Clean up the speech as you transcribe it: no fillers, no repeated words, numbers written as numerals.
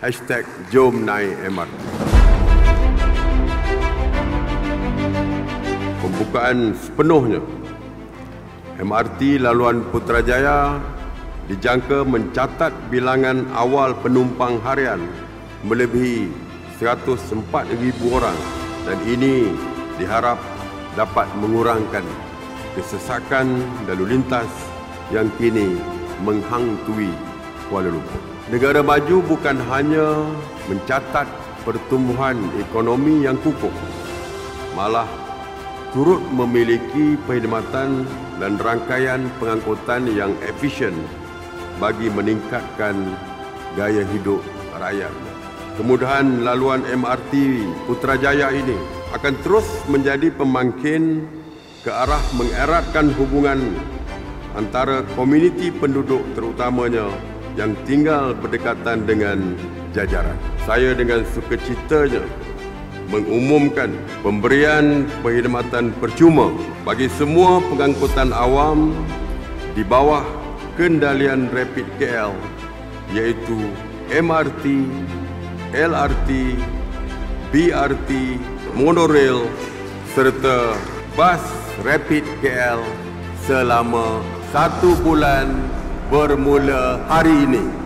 #JomNaikMRT. Pembukaan sepenuhnya MRT laluan Putrajaya dijangka mencatat bilangan awal penumpang harian melebihi 104,000 orang dan ini diharap dapat mengurangkan kesesakan lalu lintas yang kini menghantui Kuala Lumpur. Negara maju bukan hanya mencatat pertumbuhan ekonomi yang kukuh, malah turut memiliki perkhidmatan dan rangkaian pengangkutan yang efisien bagi meningkatkan gaya hidup rakyat. Kemudahan laluan MRT Putrajaya ini akan terus menjadi pemangkin ke arah mengeratkan hubungan antara komuniti penduduk terutamanya yang tinggal berdekatan dengan jajaran. Saya dengan sukacitanya mengumumkan pemberian perkhidmatan percuma bagi semua pengangkutan awam di bawah kendalian Rapid KL iaitu MRT, LRT, BRT, monorail serta bas Rapid KL selama 1 bulan bermula hari ini.